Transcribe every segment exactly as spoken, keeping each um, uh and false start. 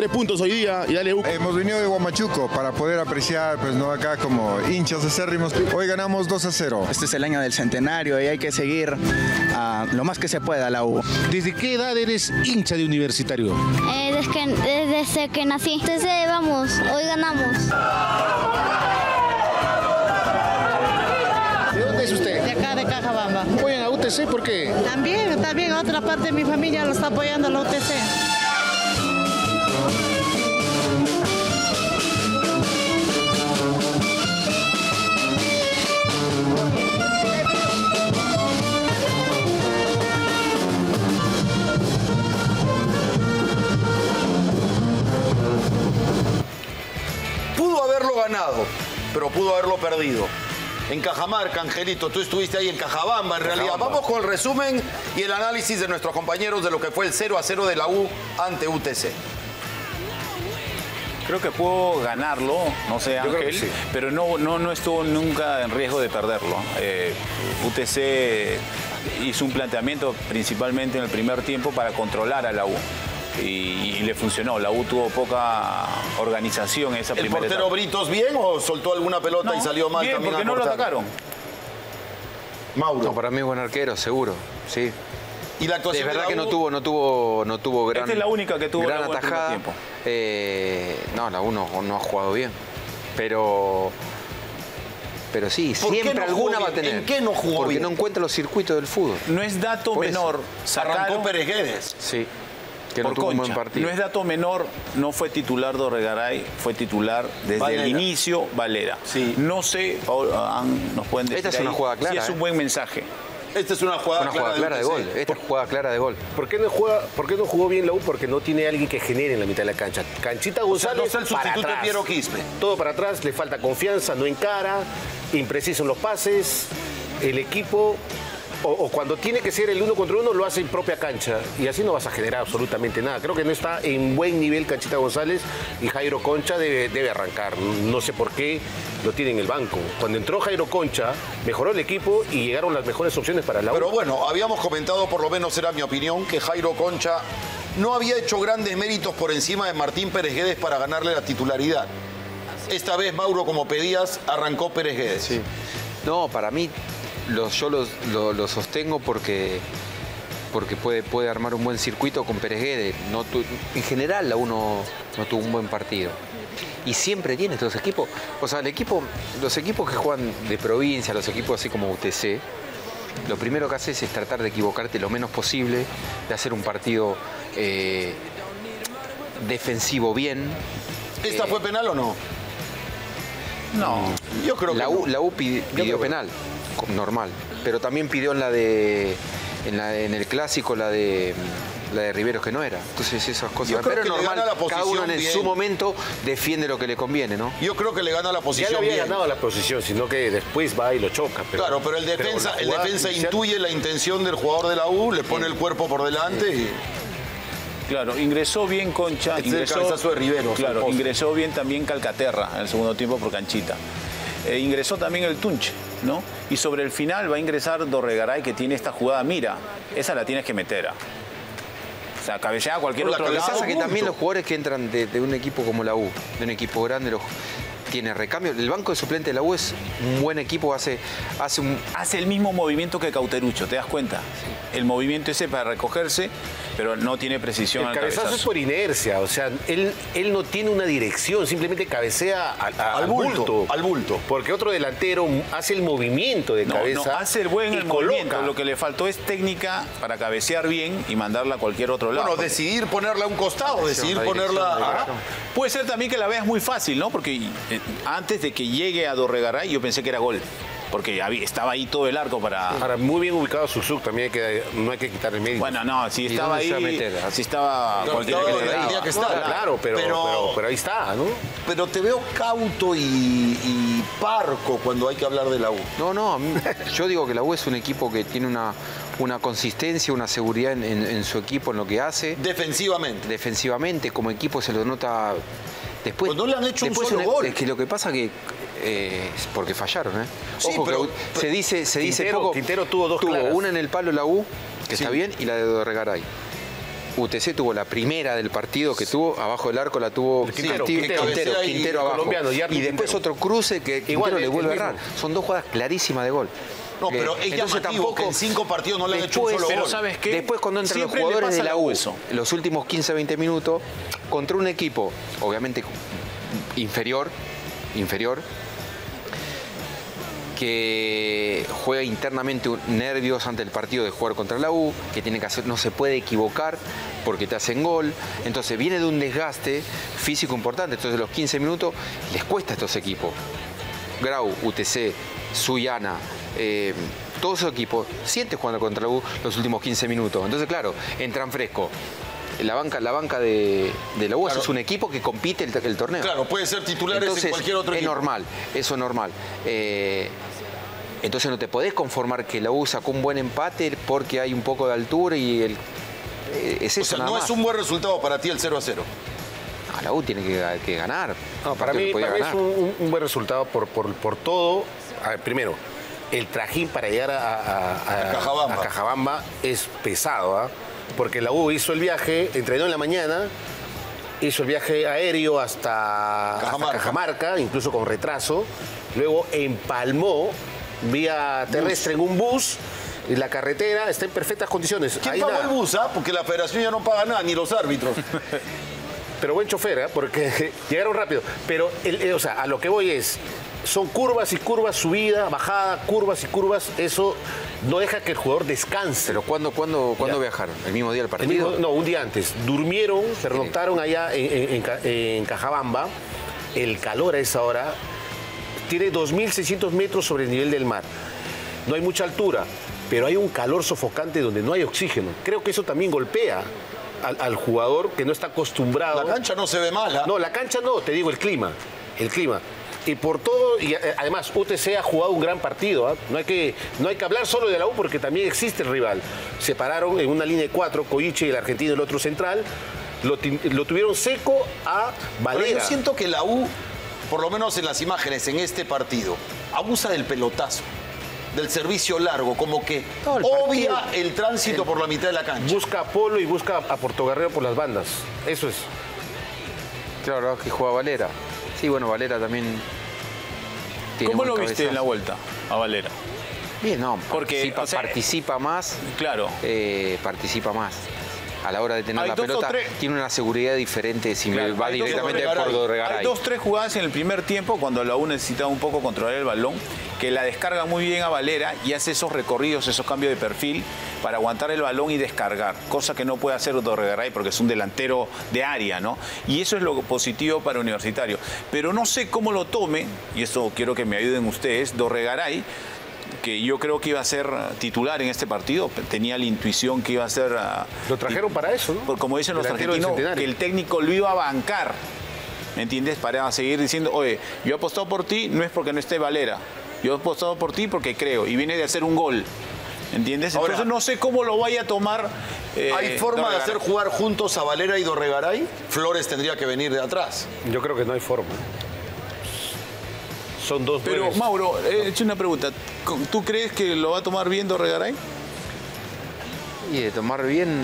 tres puntos hoy día y dale U. Hemos venido de Huamachuco para poder apreciar, pues no acá como hinchas acérrimos. Hoy ganamos dos a cero. Este es el año del centenario y hay que seguir uh, lo más que se pueda la U. ¿Desde qué edad eres hincha de Universitario? Eh, desde, que, desde que nací. Desde, vamos, hoy ganamos. ¿De dónde es usted? De acá, de Cajabamba. ¿Apoyan a U T C? ¿Por qué? También, también otra parte de mi familia lo está apoyando a la U T C. Pudo haberlo ganado, pero pudo haberlo perdido. En Cajamarca, Angelito, tú estuviste ahí en Cajabamba, en realidad. Cajabamba. Vamos con el resumen y el análisis de nuestros compañeros de lo que fue el cero a cero de la U ante U T C. Creo que pudo ganarlo, no sé, Yo creo Ángel, que sí. pero no, no, no estuvo nunca en riesgo de perderlo. Eh, U T C hizo un planteamiento principalmente en el primer tiempo para controlar a la U. Y, y le funcionó. La U tuvo poca organización en esa ¿El primera portero etapa. Britos bien o soltó alguna pelota No, y salió mal? bien, también porque a no lo cortar? atacaron. Mauro. No, para mí es buen arquero, seguro, sí. ¿Y la Es actuación verdad de la que no U? tuvo, no tuvo, no tuvo gran, Esta es la única que tuvo gran la U en el primer atajada. tiempo. Eh, no, la U no, no ha jugado bien, pero, pero sí, ¿Por qué siempre no jugó alguna va a bien? tener. ¿En qué no jugó Porque bien? no encuentra los circuitos del fútbol. No es dato Por eso. menor. Sacaron Arrancó Pérez Guedes. Sí, que no por tuvo un buen Concha. partido. No es dato menor, no fue titular Dorregaray, fue titular desde Valera. el inicio Valera. Sí. No sé, Paul, ah, nos pueden decir Esta es una ahí jugada clara, si es ¿eh? un buen mensaje. Esta es una jugada Una jugada clara de U T C. gol. Esta es jugada clara de gol. ¿Por qué, no juega, ¿Por qué no jugó bien la U? Porque no tiene alguien que genere en la mitad de la cancha. Canchita O sea, González no está el para sustituto de atrás. Piero Quispe. Todo para atrás, le falta confianza, no encara, impreciso en los pases. El equipo, o, o cuando tiene que ser el uno contra uno, lo hace en propia cancha. Y así no vas a generar absolutamente nada. Creo que no está en buen nivel Canchita González y Jairo Concha debe, debe arrancar. No sé por qué lo tiene en el banco. Cuando entró Jairo Concha, mejoró el equipo y llegaron las mejores opciones para la U. Pero bueno, habíamos comentado, por lo menos era mi opinión, que Jairo Concha no había hecho grandes méritos por encima de Martín Pérez Guedes para ganarle la titularidad. Esta vez, Mauro, como pedías, arrancó Pérez Guedes. Sí. No, para mí lo, yo lo, lo- lo sostengo porque, porque puede, puede armar un buen circuito con Pérez Guedes. No tu- en general la U no, no tuvo un buen partido. Y siempre tiene estos equipos. O sea, el equipo, los equipos que juegan de provincia, los equipos así como U T C, lo primero que haces es tratar de equivocarte lo menos posible, de hacer un partido eh, defensivo bien. ¿Esta Eh, fue penal o no? No. Yo creo que La U, no. la U pi- pidió penal, co- normal, pero también pidió en la de en, la, en el clásico la de la de Riveros que no era. Entonces esas cosas. Yo creo pero que le normal, gana la cada uno posición en bien. su momento defiende lo que le conviene, ¿no? Yo creo que le gana la ya posición le había bien. ganado la posición, sino que después va y lo choca. Pero, Claro, pero el defensa, la el jugada defensa inicial- intuye la intención del jugador de la U, le pone el cuerpo por delante y... Claro, ingresó bien Concha, Este es el ingresó, cabezazo de Riveros, al claro, poste. ingresó bien también Calcaterra en el segundo tiempo por Canchita. Eh, ingresó también el Tunche, ¿no? Y sobre el final va a ingresar Dorregaray, que tiene esta jugada, mira, esa la tienes que meter. O sea, cabecea a cualquier Por la otro Lo que lado. pasa es que punto. también los jugadores que entran de, de un equipo como la U, de un equipo grande, los, tiene recambio. El banco de suplente de la U es un buen equipo, hace, hace un... Hace el mismo movimiento que Cauterucho, ¿te das cuenta? El movimiento ese para recogerse, pero no tiene precisión El al cabezazo cabezazo. es por inercia, o sea, él, él no tiene una dirección, simplemente cabecea al, a- Al al bulto, bulto, al bulto. Porque otro delantero hace el movimiento de No, cabeza. no, hace el buen y el coloca. movimiento. Lo que le faltó es técnica para cabecear bien y mandarla a cualquier otro lado. Bueno, decidir ponerla a un costado, decidir la dirección, ponerla... la a- dirección. Puede ser también que la veas muy fácil, ¿no? Porque eh, antes de que llegue a Dorregaray yo pensé que era gol. Porque había- estaba ahí todo el arco para... Ahora, muy bien ubicado Susuk, también hay que, no hay que quitar el medio. Bueno, no, si ¿Y estaba dónde ahí, se va a meter? si estaba Claro, cualquiera estaba que le donde daba. tenía que No, estar. claro, pero, Pero- pero, pero ahí está, ¿no? Pero te veo cauto y, y parco cuando hay que hablar de la U. No, no, a mí- yo digo que la U es un equipo que tiene una, una consistencia, una seguridad en, en- en su equipo, en lo que hace. Defensivamente. Defensivamente, como equipo se lo nota. Después, Pues no le han hecho un después solo una- gol. Es que lo que pasa que eh, es porque fallaron, ¿eh? Sí, Ojo, pero- que se dice, se dice Quintero- poco. Quintero tuvo dos claras. una en el palo la U, que Sí. está bien, y la de Dorregaray. U T C tuvo la primera del partido que tuvo, abajo del arco la tuvo Quintero, Quintero, Quintero, Quintero, y Quintero abajo. colombiano, y Y Artur después Quintero. otro cruce que Igual, Quintero le el- vuelve a el errar. mismo. Son dos jugadas clarísimas de gol. No, Eh, pero es entonces llamativo que en cinco partidos no le han hecho un después- solo Pero gol. ¿sabes qué? Después cuando entran los Siempre le jugadores pasa de la a U, eso. los últimos quince a veinte minutos, contra un equipo, obviamente inferior, inferior, que juega internamente nervios ante el partido de jugar contra la U, que tiene que hacer, no se puede equivocar porque te hacen gol. Entonces viene de un desgaste físico importante. Entonces los quince minutos les cuesta a estos equipos. Grau, U T C, Sullana, eh, todos esos equipos sienten jugando contra la U los últimos quince minutos. Entonces, claro, entran fresco. La banca, la banca de, de la U Claro. es un equipo que compite el, el torneo. Claro, puede ser titulares Entonces, en cualquier otro es equipo. normal, eso es normal. Eh, entonces no te podés conformar que la U sacó un buen empate porque hay un poco de altura y el, eh, es O eso sea, nada no más. es un buen resultado para ti el cero a cero. No, la U tiene que, que ganar. No, Un para partido mí, que podía para mí es ganar. un, un- un buen resultado por, por, por todo. A ver, primero, el trajín para llegar a, a- a- A Cajabamba. a Cajabamba es pesado, ¿ah? Porque la U hizo el viaje, entrenó en la mañana, hizo el viaje aéreo hasta hasta Cajamarca. Cajamarca, incluso con retraso. Luego empalmó vía terrestre en un bus. Y la carretera está en perfectas condiciones. ¿Quién Ahí pagó nada. el bus? ah? Porque la federación ya no paga nada, ni los árbitros. Pero buen chofer, ¿eh? Porque llegaron rápido. Pero, el- el- o sea, a lo que voy es, son curvas y curvas, subida, bajada, curvas y curvas. Eso no deja que el jugador descanse. Pero ¿cuándo, cuándo, ¿cuándo Ya. viajaron? ¿El mismo día del El partido? mismo- no, un día antes. Durmieron, pernoctaron allá en, en- en Ca- en Cajabamba. El calor a esa hora tiene dos mil seiscientos metros sobre el nivel del mar. No hay mucha altura, pero hay un calor sofocante donde no hay oxígeno. Creo que eso también golpea al, al jugador que no está acostumbrado. La cancha no se ve mala. No, la cancha no, te digo, el clima. El clima. Y por todo, y eh, además U T C ha jugado un gran partido. ¿ah? No, hay que, no hay que hablar solo de la U porque también existe el rival. Se pararon en una línea de cuatro, Coyiche, el argentino, el otro central. Lo, ti- lo tuvieron seco a Pero Valera. yo siento que la U, por lo menos en las imágenes, en este partido, abusa del pelotazo, del servicio largo, como que No, el obvia partido- el tránsito por la mitad de la cancha. Busca a Polo y busca a Portogarrero por las bandas. Eso es. Claro, que juega Valera. Sí, bueno, Valera también tiene ¿Cómo buen lo viste cabezazo. en la vuelta a Valera? Bien, no, Porque, participa, o sea, participa más. Claro. eh, participa más. A la hora de tener Hay la dos o pelota, tres- tiene una seguridad diferente si Claro, me va hay dos- directamente Dorregaray. por Dorregaray. Hay dos, tres jugadas en el primer tiempo cuando la U necesitaba un poco controlar el balón, que la descarga muy bien a Valera y hace esos recorridos, esos cambios de perfil para aguantar el balón y descargar, cosa que no puede hacer Dorregaray porque es un delantero de área, ¿no? Y eso es lo positivo para Universitario. Pero no sé cómo lo tome, y eso quiero que me ayuden ustedes, Dorregaray, que yo creo que iba a ser titular en este partido, tenía la intuición que iba a ser... ah, Lo trajeron para eso, ¿no? por- como dicen los Delantero del argentinos, Centenario. que el técnico lo iba a bancar, ¿me entiendes? Para seguir diciendo, oye, yo he apostado por ti, no es porque no esté Valera, yo he apostado por ti porque creo, y viene de hacer un gol, ¿entiendes? Ahora- Entonces no sé cómo lo vaya a tomar. eh, ¿Hay forma de Dorregaray. hacer jugar juntos a Valera y Dorregaray? Flores tendría que venir de atrás. Yo creo que no hay forma. Son dos Pero, nueves. Mauro, he hecho una pregunta, ¿tú crees que lo va a tomar bien Dorregaray? Y de tomar bien.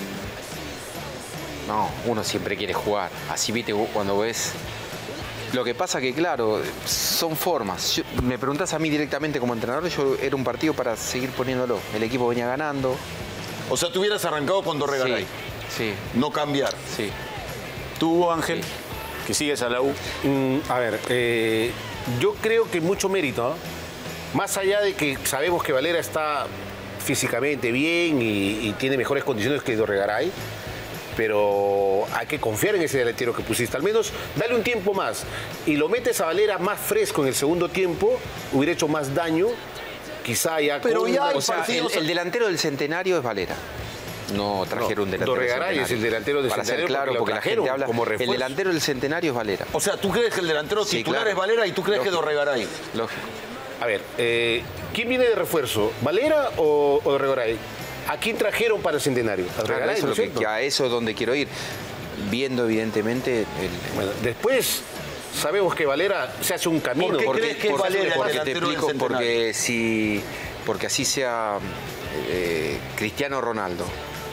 No, uno siempre quiere jugar. Así viste vos cuando ves. Lo que pasa que, claro, son formas. Yo- me preguntás a mí directamente como entrenador, yo era un partido para seguir poniéndolo. El equipo venía ganando. O sea, tú hubieras arrancado con Dorregaray. Sí, No cambiar. sí. Tú, Ángel, que sigues a la U. Mm, a ver, eh, yo creo que mucho mérito, ¿no? Más allá de que sabemos que Valera está físicamente bien y, y tiene mejores condiciones que Dorregaray, pero hay que confiar en ese delantero que pusiste. Al menos dale un tiempo más y lo metes a Valera más fresco en el segundo tiempo, hubiera hecho más daño, quizá ya Pero con- ya hay O sea, el, partidos- el delantero del Centenario es Valera. No trajeron un delantero del Dorregaray es el Centenario. delantero del Para ser Centenario claro, porque lo porque la gente trajeron habla. como El refuerzo. delantero del Centenario es Valera. O sea, tú crees que el delantero Sí, titular claro. es Valera y tú crees que Lógico. Dorregaray. Lógico. A ver, eh, ¿quién viene de refuerzo? ¿Valera o, o Dorregaray? ¿A quién trajeron para el Centenario? A Claro, Dorregaray, eso ¿no es es lo que- cierto? que a eso es donde quiero ir. Viendo, evidentemente, el, Bueno, después sabemos que Valera se hace un camino. ¿Por qué porque- crees que es porque- Valera el porque te delantero del explico, Centenario? porque si porque así sea eh, Cristiano Ronaldo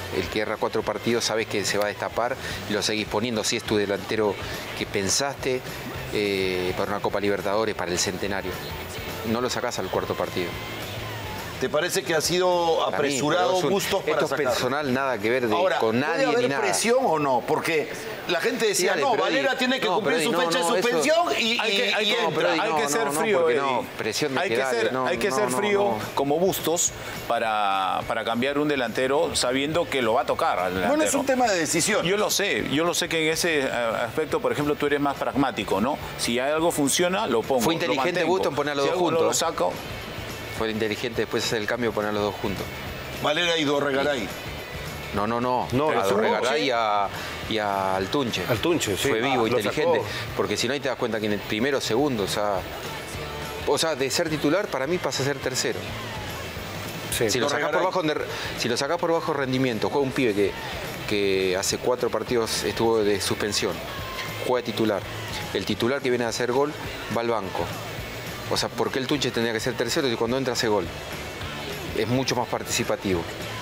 El que erra cuatro partidos sabes que se va a destapar y lo seguís poniendo. Si es tu delantero que pensaste eh, para una Copa Libertadores, para el centenario. No lo sacás al cuarto partido. ¿Te parece que ha sido Para apresurado mí, pero es un- Bustos para Esto es sacarlo? personal, nada que ver de- Ahora, con ¿puede nadie haber ni nada. presión o no? Porque la gente decía, Sí, dale, no, pero Valera di- tiene que no, cumplir pero su di- fecha no, de no, eso- suspensión y, Hay que, y- hay y que- entra. hay no, que no, ser no, frío, porque Eddie. no, presión de hay que que dale, ser, no, hay que no, ser no, frío no. como Bustos para, para cambiar un delantero sabiendo que lo va a tocar al delantero. Bueno, es un tema de decisión. Yo lo sé, yo lo sé que en ese eh, aspecto, por ejemplo, tú eres más pragmático, ¿no? Si algo funciona, lo pongo. Fue lo inteligente mantengo. Bustos en poner a los Si dos algo no juntos. lo saco, Fue inteligente después hacer el cambio y poner los dos juntos. Valera y Dorregaray. No, no, no. No, a es un- Dorregaray sí. y a, y a Altunche. Altunche, sí. Fue vivo, Ah, lo inteligente. sacó. Porque si no, ahí te das cuenta que en el primero, segundo, o sea. O sea, de ser titular, para mí pasa a ser tercero. Sí. Si lo sacás por bajo, de- si lo sacás por bajo rendimiento, juega un pibe que, que hace cuatro partidos estuvo de suspensión, juega de titular. El titular que viene a hacer gol va al banco. O sea, ¿por qué el Tunche tendría que ser tercero y cuando entra hace gol? Es mucho más participativo.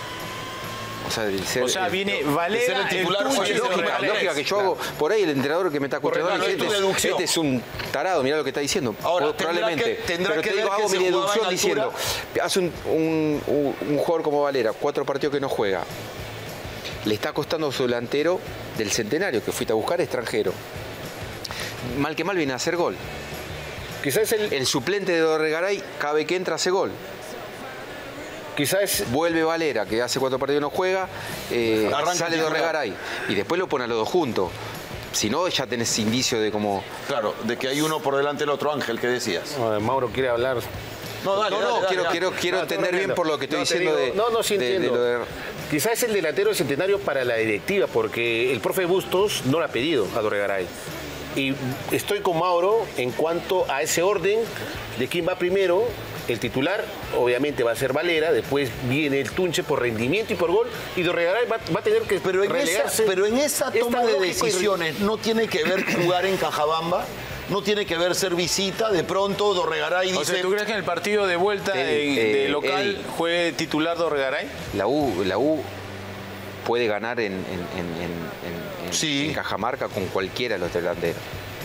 O sea, el ser, o sea, el- viene ser Valera, el titular, Tunche, oye, y lógica, Dorregaray. lógica que yo hago. Por ahí el entrenador que me está escuchando Correcto, dice, no, es tu este, deducción. este es un tarado, mirá lo que está diciendo. Ahora, Pues, tendrá probablemente. que- tendrá pero que te ver digo, que hago se mi jugaba deducción en diciendo, altura. hace un, un- un- un jugador como Valera, cuatro partidos que no juega. Le está costando a su delantero del centenario que fuiste a buscar extranjero. Mal que mal viene a hacer gol. Quizás el, El suplente de Dorregaray, cada vez que entra hace gol. quizás Vuelve Valera, que hace cuatro partidos no juega, eh, Arranca sale titular. Dorregaray. Y después lo pone a los dos juntos. Si no, ya tenés indicio de cómo... Claro, de que hay uno por delante del otro, Ángel, que decías. no, Mauro quiere hablar. No, dale, No, dale, no, dale, quiero, dale. quiero, quiero No, tú entender no bien entiendo. por lo que estoy No, te diciendo digo, de... no, no, sí de- de entiendo. lo de- Quizás el delantero del centenario para la directiva, porque el profe Bustos no lo ha pedido a Dorregaray. Y estoy con Mauro en cuanto a ese orden de quién va primero. El titular, obviamente, va a ser Valera, después viene el Tunche por rendimiento y por gol, y Dorregaray va, va a tener que Pero en, esa, relegarse. pero en esa Es toma tan de lógico y- decisiones no tiene que ver jugar en Cajabamba, no tiene que ver ser visita, de pronto Dorregaray O dice... sea, ¿tú crees que en el partido de vuelta Eddie, en- de eh, local Eddie. juegue titular Dorregaray? La U, la U puede ganar en, en, en, en- en- Sí. en Cajamarca con cualquiera de los delanteros.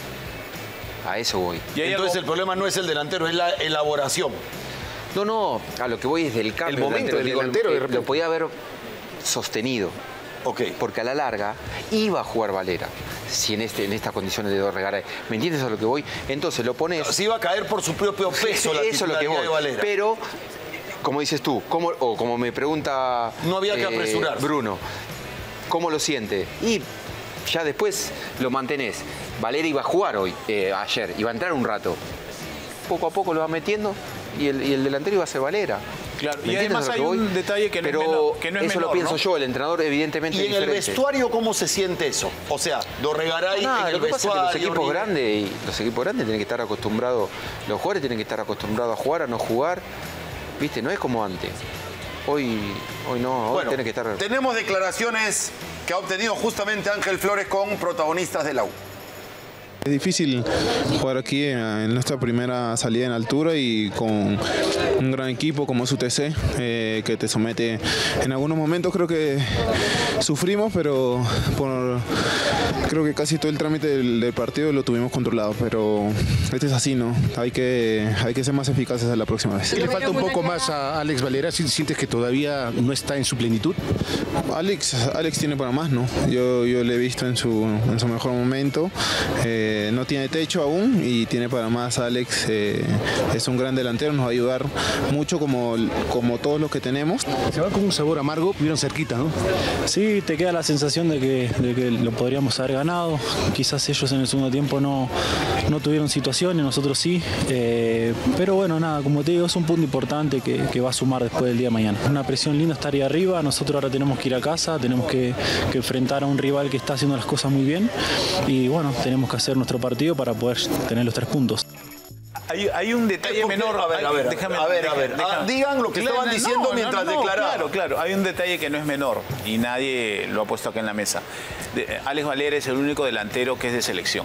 A eso voy. Y hay Entonces algo- el problema no es el delantero, es la elaboración. No, no, a lo que voy es del cambio. El momento del Digo, delantero, de eh, repente. Lo podía haber sostenido. Ok. Porque a la larga iba a jugar Valera. Si en, este, en estas condiciones de Dorregaray. ¿Me entiendes a lo que voy? Entonces lo pones... Se iba a caer por su propio peso la Eso es lo que titularidad voy. de Valera. Pero, como dices tú, ¿cómo- o como me pregunta No había que eh, apresurarse. Bruno, ¿cómo lo siente? Y ya después lo mantenés. Valera iba a jugar hoy, eh, ayer, iba a entrar un rato. Poco a poco lo va metiendo y el, y el delantero iba a ser Valera. Claro, ¿Me y entiendes además a lo hay que voy? un detalle que no es Pero menor- que no es eso menor, lo pienso ¿no? yo, el entrenador evidentemente ¿Y en el diferente. vestuario cómo se siente eso? O sea, Dorregaray Nada, en lo el que pasa es que vestuario... los equipos River- grandes, y los equipos grandes tienen que estar acostumbrados, los jugadores tienen que estar acostumbrados a jugar, a no jugar. Viste, no es como antes. Hoy, hoy no, hoy Bueno, tiene que estar. tenemos declaraciones que ha obtenido justamente Ángel Flores con protagonistas de la U. Es difícil jugar aquí en nuestra primera salida en altura y con un gran equipo como es U T C, eh, que te somete. En algunos momentos creo que sufrimos, pero por, creo que casi todo el trámite del, del partido lo tuvimos controlado, pero este es así, ¿no? Hay que, hay que ser más eficaces la próxima vez. ¿Le falta un poco más a Alex Valera? ¿Si ¿Sientes que todavía no está en su plenitud? Alex, Alex tiene para más, ¿no? Yo, yo le he visto en su, en su mejor momento. Eh, no tiene techo aún y tiene para más. Alex eh, es un gran delantero, nos va a ayudar mucho como, como todos los que tenemos. Se va con un sabor amargo, vieron cerquita, ¿no? Sí, te queda la sensación de que, de que lo podríamos haber ganado. Quizás ellos en el segundo tiempo no, no tuvieron situaciones, nosotros sí. Eh, pero bueno, nada, como te digo, es un punto importante que, que va a sumar después del día de mañana. Una presión linda estar ahí arriba, nosotros ahora tenemos que ir a casa, tenemos que, que enfrentar a un rival que está haciendo las cosas muy bien y bueno, tenemos que hacer nuestro partido para poder tener los tres puntos. Hay, hay un detalle Porque- menor. a ver, hay- a ver, déjame- a ver, a déjame- ver. Ah, déjame- digan lo que Claro, estaban diciendo no, mientras no, no, declaraban. Claro, claro. Hay un detalle que no es menor y nadie lo ha puesto acá en la mesa. De- Alex Valera es el único delantero que es de selección.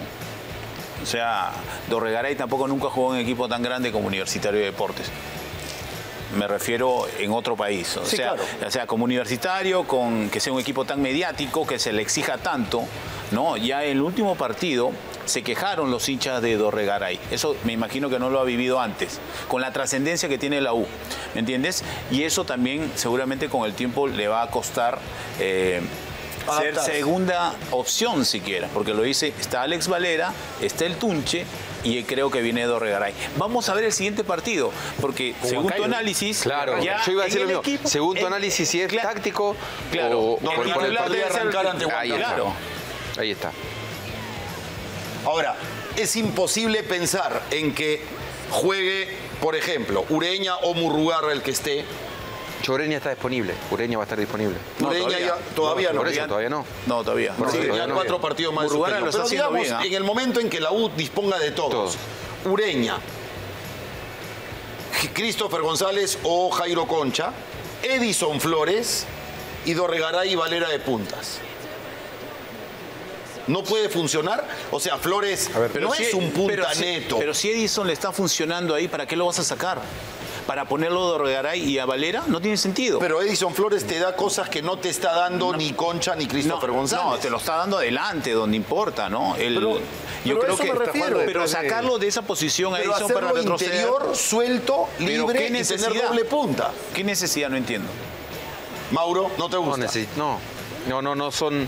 O sea, Dorregaray tampoco nunca jugó en un equipo tan grande como Universitario de Deportes. me refiero en otro país. O Sí, sea, claro. o sea, como Universitario, con que sea un equipo tan mediático, que se le exija tanto, ¿no? Ya en el último partido se quejaron los hinchas de Dorregaray. Eso me imagino que no lo ha vivido antes, con la trascendencia que tiene la U, ¿me entiendes? Y eso también seguramente con el tiempo le va a costar eh, ser Adaptarse. segunda opción siquiera, porque lo dice, está Alex Valera, está el Tunche y creo que viene Dorregaray. Vamos a ver el siguiente partido, porque Con según tu Huancayo. análisis, Claro, ya yo iba a en decir lo el mismo. equipo- Según tu en- análisis, si es cla- táctico Claro, o, No, o el por el titular partido. debe arrancar ante Ahí Huancayo. está. Claro. Ahí está. Ahora, es imposible pensar en que juegue, por ejemplo, Ureña o Murrugarra el que esté. Ureña está disponible. Ureña va a estar disponible. No, Ureña todavía. ya- todavía no. Por eso todavía no. No, todavía. Por Sí, eso ya todavía no. cuatro partidos más de Murrugarra suspensión. lo está Pero haciendo digamos, bien, ¿ah? en el momento en que la U disponga de todos, Ureña, Christopher González o Jairo Concha, Edison Flores y Dorregaray y Valera de puntas. ¿No puede funcionar? O sea, Flores Pero no si- es un punta pero si- neto. Pero si Edison le está funcionando ahí, ¿para qué lo vas a sacar? ¿Para ponerlo a Dorregaray y a Valera? No tiene sentido. Pero Edison Flores te da cosas que no te está dando ni Concha ni Christopher no, González. no, te lo está dando adelante, donde importa, ¿no? El- Pero- yo pero a creo eso que me refiero. pero sacarlo de esa posición a Pero Edison para hacerlo retroceder. interior, suelto, Pero libre ¿qué y tener necesidad? doble punta. ¿Qué necesidad? No entiendo. Mauro, ¿no te No, gusta? necesi- no, no, no, no son.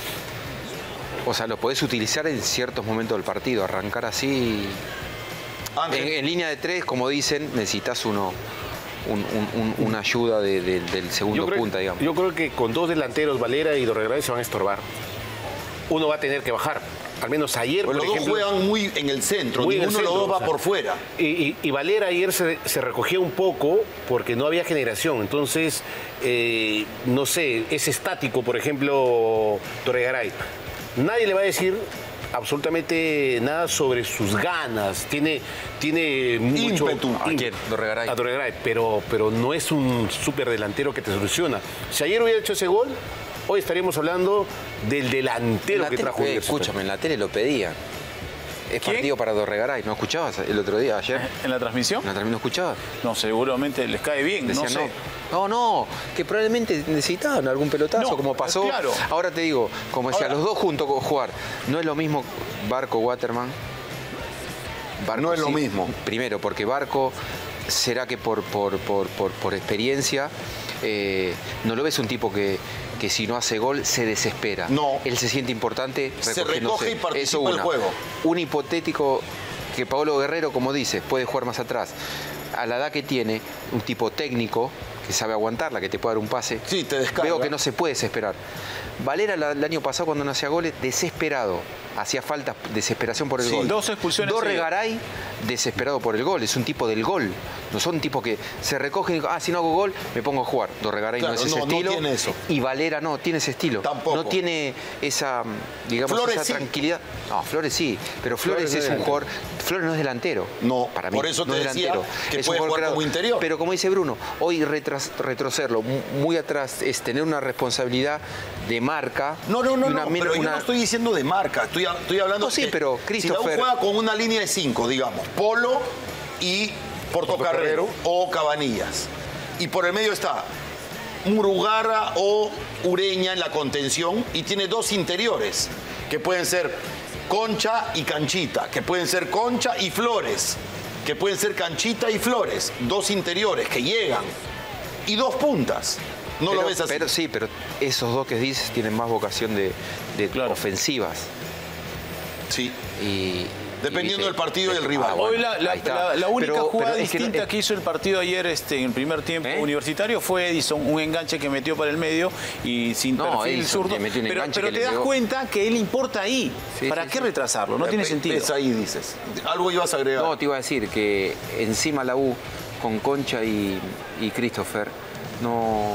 O sea, lo podés utilizar en ciertos momentos del partido, arrancar así. Ángel. En, en línea de tres, como dicen, necesitas uno, un- un- un- una ayuda de- de- del segundo Yo creo, punta, digamos. yo creo que con dos delanteros, Valera y Dorregaray, se van a estorbar. Uno va a tener que bajar. Al menos ayer, Pues por los dos ejemplo. juegan muy en el centro, muy en el ninguno de los centro, dos va o sea, por fuera. Y, y- y Valera ayer se, se recogía un poco porque no había generación. Entonces, eh, no sé, es estático, por ejemplo, Dorregaray. Nadie le va a decir absolutamente nada sobre sus ganas. Tiene, tiene mucho Ímpetu. ¿A quién? Dorregaray. a Dorregaray, pero, pero no es un súper delantero que te soluciona. Si ayer hubiera hecho ese gol, hoy estaríamos hablando del En delantero la que tele- trajo eh, Universitario. escúchame, en la tele lo pedían. Es ¿Quién? partido para Dorregaray. ¿No escuchabas el otro día, ayer? ¿En la transmisión? ¿No, ¿No escuchabas? No, seguramente les cae bien, no Decían, sé. no, no, no, que probablemente necesitaban algún pelotazo, No, como pasó. claro. Ahora te digo, como decía, Ahora- los dos juntos con jugar, no es lo mismo Barco Waterman. Barco No es lo sí, mismo. Primero, porque Barco, será que por, por, por, por, por experiencia, eh, no lo ves un tipo que, que si no hace gol se desespera. No. Él se siente importante. Se recogiéndose. recoge y participa Eso del una. juego. Un hipotético que Paolo Guerrero, como dices, puede jugar más atrás. A la edad que tiene, un tipo técnico que sabe aguantarla, que te puede dar un pase. Sí, te descarga. Veo que no se puede desesperar. Valera la- el año pasado cuando no hacía goles, desesperado. Hacía falta desesperación por el Sí, gol. dos expulsiones Dorregaray, desesperado por el gol. Es un tipo del gol. No son tipos que se recogen y dicen, ah, si no hago gol, me pongo a jugar. Dorregaray Claro, no es ese no, no estilo. tiene eso. Y Valera no, tiene ese estilo. Tampoco. No tiene esa, digamos, Flores esa sí. tranquilidad. No, Flores sí. Pero Flores, Flores no es es un delantero. jugador. Flores no es delantero. No, para mí. por eso no te es decía delantero. que Es un puede jugador jugar creado. como interior. Pero como dice Bruno, hoy retras- retrocederlo mu- muy atrás es tener una responsabilidad de marca. No, no, no, y una no, men- pero yo una- no estoy diciendo de marca, estoy, estoy hablando No, sí, que pero si la U Christopher- juega con una línea de cinco, digamos, Polo y Portocarrero o Cabanillas. Y por el medio está Murugarra o Ureña en la contención y tiene dos interiores, que pueden ser Concha y Canchita, que pueden ser Concha y Flores, que pueden ser Canchita y Flores, dos interiores que llegan y dos puntas. No pero, lo ves así. Pero sí, pero esos dos que dices tienen más vocación de, de ofensivas. Sí. Y, Dependiendo y- del partido y del rival. Ah, bueno, Hoy la, la- ahí está. la- la única Pero- jugada pero es que no- distinta es- que hizo el partido ayer este, en el primer tiempo ¿Eh? universitario fue Edison, un enganche que metió para el medio y sin No, perfil Edison zurdo. le metió un Pero, enganche pero que te le das pegó. cuenta que él importa ahí. Sí, ¿Para sí, qué sí. retrasarlo? No tiene Ves sentido. ahí, dices. Algo ibas a agregar. No, te iba a decir que encima la U con Concha y, y Christopher no,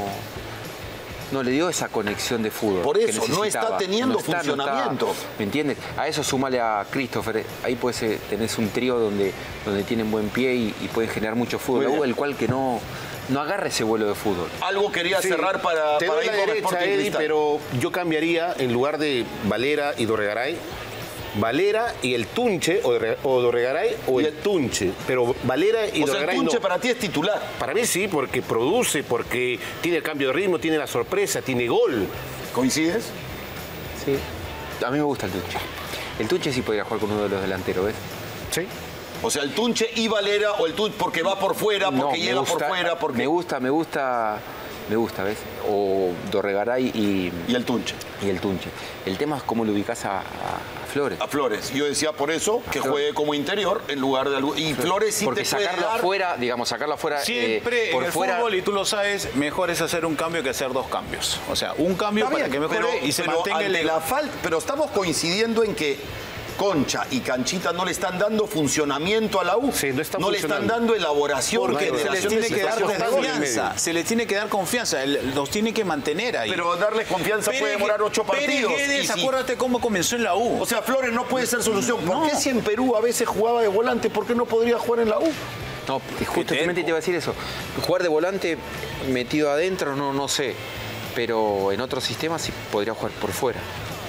no le dio esa conexión de fútbol. Por que eso, no necesitaba. está teniendo está, funcionamiento. ¿Me entiendes? A eso súmale a Christopher. Ahí pues eh, tenés un trío donde, donde tienen buen pie y, y pueden generar mucho fútbol. Muy La U, bien. el cual que no, no agarra ese vuelo de fútbol. Algo quería Sí, cerrar para, te para doy ir la con derecha, Sporting Eddie, Cristal. pero yo cambiaría en lugar de Valera y Dorregaray, Valera y el Tunche, o, de, o Dorregaray o el Tunche. Pero Valera y O sea, el Dorregaray Tunche no. para ti es titular. Para mí sí, porque produce, porque tiene el cambio de ritmo, tiene la sorpresa, tiene gol. ¿Coincides? Sí. A mí me gusta el Tunche. El Tunche sí podría jugar con uno de los delanteros, ¿ves? Sí. O sea, el Tunche y Valera, o el Tunche porque va por fuera, porque No, me llega gusta, por fuera, porque... Me gusta, me gusta, me gusta, ¿ves? O Dorregaray y... Y el Tunche. Y el Tunche. El tema es cómo lo ubicás a, a- a Flores. A Flores. Yo decía por eso que juegue como interior en lugar de algo. Y Flores sí Porque te puede sacarlo dar... afuera, digamos, sacarlo afuera Siempre eh, por en el fuera. fútbol, y tú lo sabes, mejor es hacer un cambio que hacer dos cambios. O sea, un cambio Está para bien, que mejore pero- y se pero mantenga el... ante la falta, pero estamos coincidiendo en que Concha y Canchita no le están dando funcionamiento a la U. Sí, no está le están funcionando. dando elaboración, Porque se les generación tiene de que dar situaciones de gol. confianza, se les tiene que dar confianza, el- los tiene que mantener ahí. Pero darle confianza puede Pérez- demorar ocho partidos. Pérez Guedes, y si- acuérdate cómo comenzó en la U. O sea, Flores no puede ser solución. ¿Por No. qué si en Perú a veces jugaba de volante, por qué no podría jugar en la U? No, justamente te iba a decir eso. Jugar de volante metido adentro, no, no sé. Pero en otros sistemas sí podría jugar por fuera.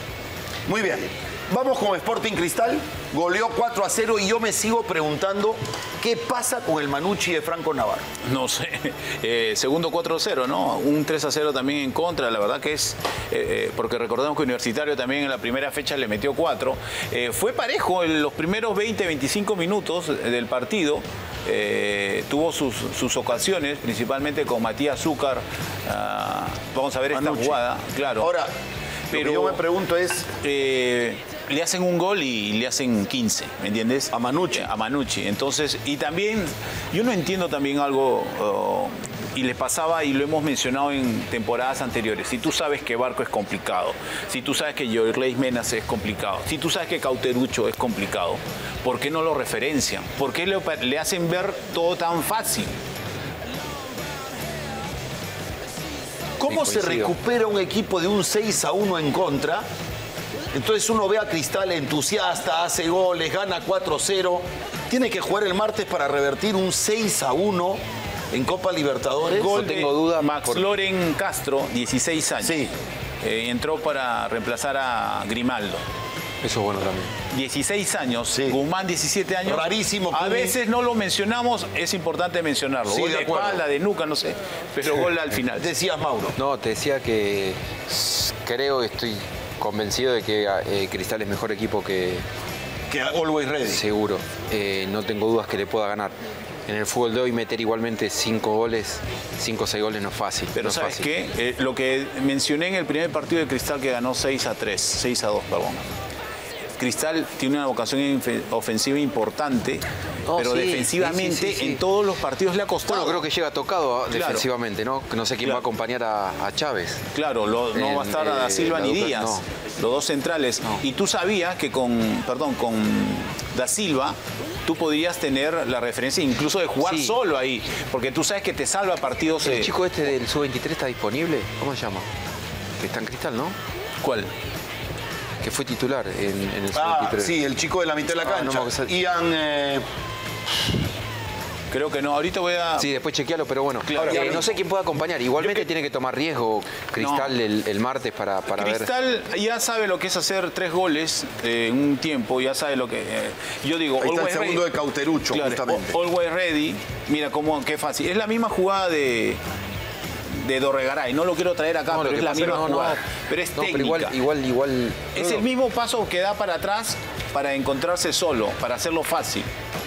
Muy bien. Vamos con Sporting Cristal. Goleó cuatro a cero y yo me sigo preguntando qué pasa con el Manucci de Franco Navarro. No sé, eh, segundo cuatro a cero, ¿no? Un tres a cero también en contra, la verdad que es, eh, porque recordemos que Universitario también en la primera fecha le metió cuatro. Eh, fue parejo en los primeros veinte, veinticinco minutos del partido, eh, tuvo sus, sus ocasiones, principalmente con Matías Zúcar. Ah, vamos a ver esta Manucci. jugada, claro. Ahora, pero Pero- yo me pregunto es... Eh, le hacen un gol y le hacen quince, ¿me entiendes? A Manucci. A Manucci. Entonces, y también, yo no entiendo también algo, oh, y le pasaba, y lo hemos mencionado en temporadas anteriores, si tú sabes que Barco es complicado, si tú sabes que Jorley Menas es complicado, si tú sabes que Cauterucho es complicado, ¿por qué no lo referencian? ¿Por qué le, le hacen ver todo tan fácil? ¿Cómo se coincido. recupera un equipo de un seis a uno en contra? Entonces uno ve a Cristal entusiasta, hace goles, gana cuatro a cero. Tiene que jugar el martes para revertir un seis a uno en Copa Libertadores. Gol No de tengo duda Max por- Loren Castro, dieciséis años. Sí. Eh, entró para reemplazar a Grimaldo. Eso es bueno también. dieciséis años, Sí. Guzmán diecisiete años. Rarísimo, A Pumi. veces no lo mencionamos, es importante mencionarlo. Sí, Gol de de acuerdo. espalda, de nuca, no sé, pero gol al final. Decías, Mauro. No, te decía que s- creo, estoy convencido de que eh, Cristal es mejor equipo que Que Always Ready. seguro. Eh, no tengo dudas que le pueda ganar. En el fútbol de hoy meter igualmente cinco goles, cinco o seis goles no es fácil. Pero no es ¿sabes fácil. qué? Eh, lo que mencioné en el primer partido de Cristal que ganó seis a tres, seis a dos, perdón. Cristal tiene una vocación infe- ofensiva importante, Oh, pero sí, defensivamente sí, sí, sí, sí. en todos los partidos le ha costado. Bueno, creo que llega tocado Claro. defensivamente, ¿no? No sé quién Claro. va a acompañar a, a Chávez. Claro, lo- no En, va a estar a Da eh, Silva la ni dupla- Díaz, no. los dos centrales. No. Y tú sabías que con, perdón, con Da Silva tú podías tener la referencia incluso de jugar Sí. solo ahí, porque tú sabes que te salva partidos. El eh, chico este del sub veintitrés está disponible. ¿Cómo se llama? Que está en Cristal, ¿no? ¿Cuál? Que fue titular en, en el sub Ah, veintitrés. sí, el chico de la mitad de la Ah, no cancha. me acuerdo. Ian... eh, Creo que no. Ahorita voy a. Sí, después chequealo, pero bueno. Claro, Eh, claro. no sé quién puede acompañar. Igualmente Yo que- tiene que tomar riesgo Cristal No. el, el martes para, para ver. Cristal ya sabe lo que es hacer tres goles eh, en un tiempo, ya sabe lo que... eh, yo digo, Ahí está el always segundo ready. de Cauterucho, Claro, justamente. all- always ready. Mira cómo, qué fácil. Es la misma jugada de, de Dorregaray. No lo quiero traer acá, No, lo pero que es la pasa- misma no, no. jugada. Pero es No, pero técnica. igual, igual, igual. Es no, el mismo paso que da para atrás para encontrarse solo, para hacerlo fácil.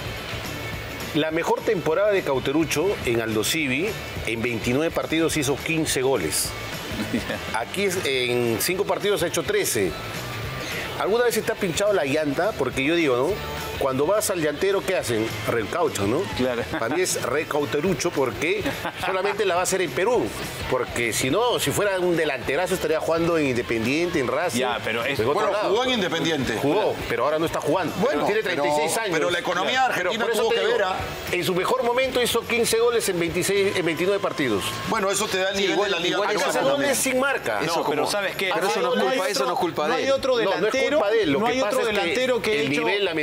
La mejor temporada de Cauterucho en Aldo Civi, en veintinueve partidos hizo quince goles. Aquí es- en cinco partidos ha hecho trece. ¿Alguna vez está pinchado la llanta? Porque yo digo, ¿no? Cuando vas al llantero, ¿qué hacen? Recaucho, ¿no? Claro. Para mí es recauterucho porque solamente la va a hacer en Perú. Porque si no, si fuera un delanterazo estaría jugando en Independiente, en Racing. Ya, pero es- en otro Bueno, lado. jugó en Independiente. Jugó, pero ahora no está jugando. Bueno, tiene treinta y seis pero- años. pero la economía argentina por eso tuvo te que digo, ver, ¿ah? En su mejor momento hizo quince goles en, veintiséis, en veintinueve partidos. Bueno, eso te da el Sí, nivel igual- de la Liga. igual Pero eso Hace eso no- goles sin marca. Eso No, pero como- ¿sabes qué? Pero eso no es hay culpa- otro- eso no es culpa no de hay él. otro No, no es delantero, culpa de él. Lo no que hay pasa otro es que delantero que el hecho... nivel, lamentablemente,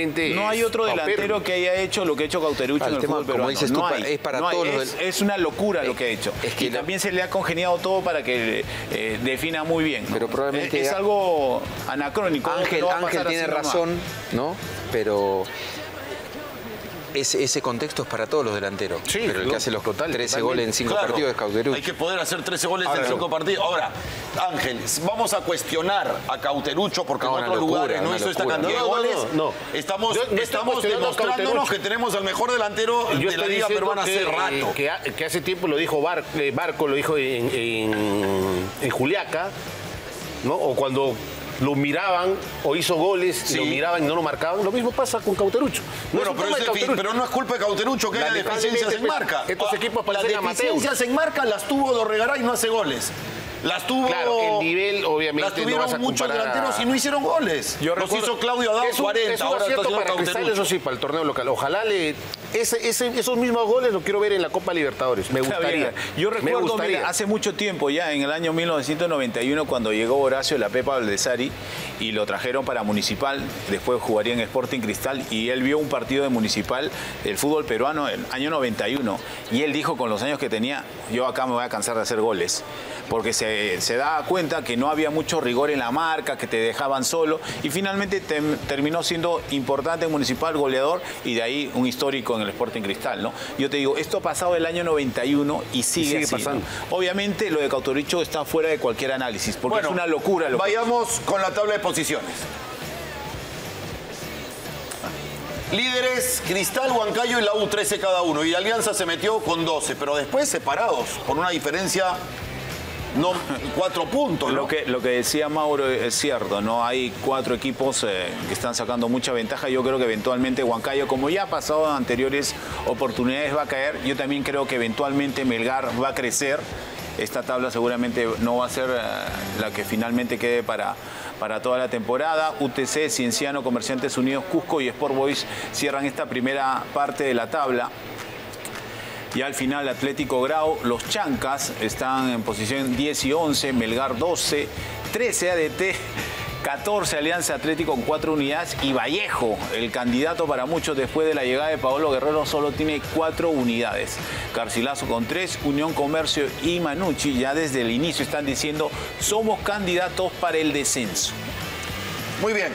realmente No hay otro paupérrimo. delantero que haya hecho lo que ha hecho Cauterucho Claro, en el el tema, fútbol como peruano. dices tú, no hay, es para no hay, todos los es, del- es una locura lo que ha hecho. es que y la- también se le ha congeniado todo para que eh, defina muy bien, ¿no? Pero probablemente es, es algo anacrónico. que Ángel, no va a Ángel pasar tiene así nomás. razón, ¿no? Pero ese, ese contexto es para todos los delanteros. Sí, pero el no, que hace los total, trece totalmente. goles en cinco Claro, partidos es Cauterucho. hay que poder hacer trece goles Ahora, en cinco no. partidos. Ahora, Ángel, vamos a cuestionar a Cauterucho porque No, en una otros locura, lugares no una hizo esta locura. cantidad No, de no, goles. no, no. Estamos, Yo no estoy estamos cuestionando a demostrándonos Cauterucho. que tenemos al mejor delantero Yo de la estoy Liga diciendo Peruana que, hace rato. que, ha- que hace tiempo lo dijo Bar- eh, Barco, lo dijo en, en- en Juliaca, ¿no? O cuando lo miraban o hizo goles, Sí. y lo miraban y no lo marcaban. Lo mismo pasa con Cauterucho. No Bueno, es un pero, tema es de defi- Cauterucho. pero no es culpa de Cauterucho que haya deficiencias en marca. Estos Ah, equipos las parecen amateurs. deficiencias en marca las tuvo Dorregaray y no hace goles. Las tuvo. Claro, el nivel, obviamente, Las tuvieron no vas a muchos comparar a- delanteros y no hicieron goles. Yo Los recuerdo- hizo Claudio Adao Es un, cuarenta. es un ahora está acierto haciendo para Cristal, Cauterucho. eso sí, para el torneo local. Ojalá le, ese, ese- esos mismos goles los quiero ver en la Copa Libertadores. Me Está gustaría. bien. Yo Me recuerdo, gustaría. mira, hace mucho tiempo ya, en el año mil novecientos noventa y uno, cuando llegó Horacio La Pepa Valdesari y lo trajeron para Municipal, después jugaría en Sporting Cristal, y él vio un partido de Municipal, el fútbol peruano, el año noventa y uno, y él dijo con los años que tenía, yo acá me voy a cansar de hacer goles, porque se, se daba cuenta que no había mucho rigor en la marca, que te dejaban solo, y finalmente tem- terminó siendo importante en Municipal, goleador, y de ahí un histórico en el Sporting Cristal, ¿no? Yo te digo, esto ha pasado el año noventa y uno y sigue, sigue así, pasando. ¿no? Obviamente lo de Cauterucho está fuera de cualquier análisis, porque Bueno, es una locura lo que... Vayamos con la tabla de posiciones. Líderes, Cristal, Huancayo y la U, trece cada uno. Y Alianza se metió con doce, pero después separados, por una diferencia, no cuatro puntos, ¿no? Lo que, lo que decía Mauro es cierto, ¿no? Hay cuatro equipos eh, que están sacando mucha ventaja. Yo creo que eventualmente Huancayo, como ya ha pasado en anteriores oportunidades, va a caer. Yo también creo que eventualmente Melgar va a crecer. Esta tabla seguramente no va a ser eh, la que finalmente quede para, para toda la temporada. U T C, Cienciano, Comerciantes Unidos, Cusco y Sport Boys cierran esta primera parte de la tabla. Y al final Atlético Grau, los Chancas están en posición diez y once, Melgar doce, trece A D T, catorce Alianza Atlético con cuatro unidades, y Vallejo, el candidato para muchos después de la llegada de Paolo Guerrero, solo tiene cuatro unidades. Garcilaso con tres, Unión Comercio y Manucci ya desde el inicio están diciendo somos candidatos para el descenso. Muy bien.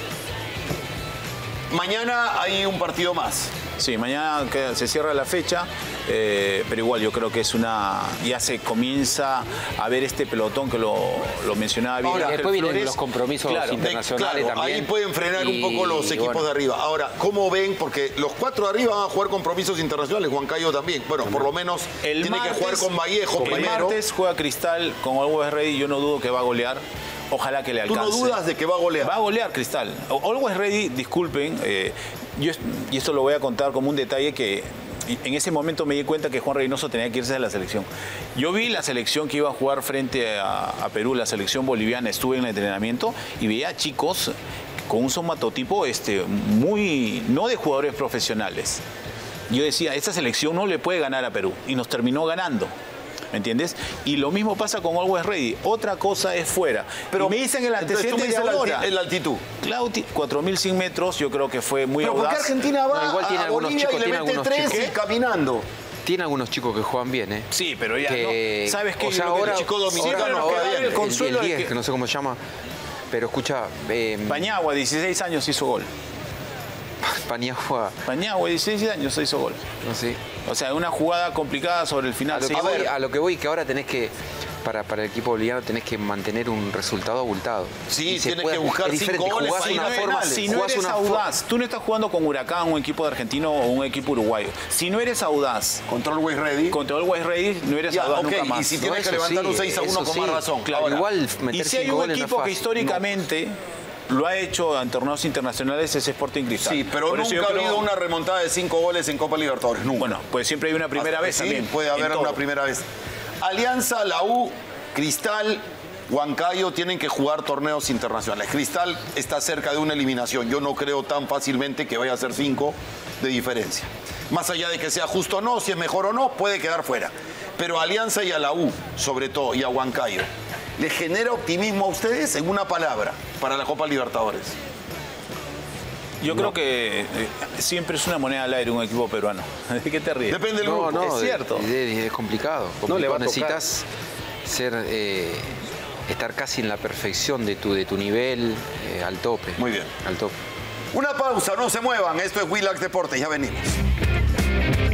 Mañana hay un partido más. Sí, mañana que se cierra la fecha, eh, pero igual yo creo que es una... Ya se comienza a ver este pelotón que lo, lo mencionaba bien. Ahora, Ángel después vienen Flores. los compromisos Claro, internacionales Claro, también. ahí pueden frenar un Y, poco los equipos bueno, de arriba. Ahora, ¿cómo ven? Porque los cuatro de arriba van a jugar compromisos internacionales, Huancayo también. Bueno, por lo menos el tiene martes, que jugar con Vallejo el primero. martes juega Cristal con Always Ready, yo no dudo que va a golear. Ojalá que le ¿Tú alcance. no dudas de que va a golear? Va a golear Cristal. Always Ready, disculpen, eh, yo, y esto lo voy a contar como un detalle que en ese momento me di cuenta que Juan Reynoso tenía que irse de la selección. Yo vi la selección que iba a jugar frente a, a Perú, la selección boliviana, estuve en el entrenamiento y veía chicos con un somatotipo este, muy, no de jugadores profesionales. Yo decía, esta selección no le puede ganar a Perú, y nos terminó ganando. ¿Me entiendes? Y lo mismo pasa con Always Ready. Otra cosa es fuera. Pero y me dicen el antecedente entonces, tú me de dices ahora. la, la altitud. Clauti, cuatro mil cien metros, yo creo que fue muy Pero audaz. porque Argentina va No, igual tiene a algunos Bolivia chicos, y le tiene mete algunos tres chicos. y caminando. Tiene algunos chicos que juegan bien, ¿eh? Sí, pero ya Que- no. ¿Sabes qué? O sea, Yo creo que ahora, el chico dominicano ahora, nos ahora queda el, el el, consuelo de diez, que- que no sé cómo se llama. Pero escucha, eh, Pañagua, dieciséis años hizo gol. Paniagua, Pañagua, dieciséis años hizo gol. no sé. O sea, una jugada complicada sobre el A final. lo, sí. que A voy, ver, a lo que voy, que ahora tenés que, para, para el equipo boliviano, tenés que mantener un resultado abultado. Sí, Y se tienes puede- que buscar es diferente, cinco goles jugás ahí, una no forma, penales. si no jugás eres una for- audaz, tú no estás jugando con Huracán, un equipo de argentino o un equipo uruguayo. Si no eres audaz, Contra Always Ready. contra Always Ready, no eres Ya, audaz ok, nunca más. y si No, tienes que eso levantar un sí, seis a uno eso con sí. más razón. Claro, Ahora, igual meter Y si hay cinco un goles no es equipo que fácil. históricamente lo ha hecho en torneos internacionales es Sporting Cristal. Sí, pero Por eso nunca yo ha creo- habido una remontada de cinco goles en Copa Libertadores. Nunca. Bueno, pues siempre hay una primera vez Sí, también. puede en haber todo. una primera vez. Alianza, la U, Cristal, Huancayo tienen que jugar torneos internacionales. Cristal está cerca de una eliminación. Yo no creo tan fácilmente que vaya a ser cinco de diferencia. Más allá de que sea justo o no, si es mejor o no, puede quedar fuera. Pero a Alianza y a la U, sobre todo, y a Huancayo, ¿les genera optimismo a ustedes en una palabra para la Copa Libertadores? Yo no. creo que eh, siempre es una moneda al aire un equipo peruano. ¿De qué te ríes? Depende del No, grupo. no, es cierto. Es, es- es complicado. No le va a complicado. tocar. Necesitas ser, eh, estar casi en la perfección de tu, de tu nivel, eh, al tope. Muy bien. Al tope. Una pausa, no se muevan. Esto es Willax Deportes, ya venimos.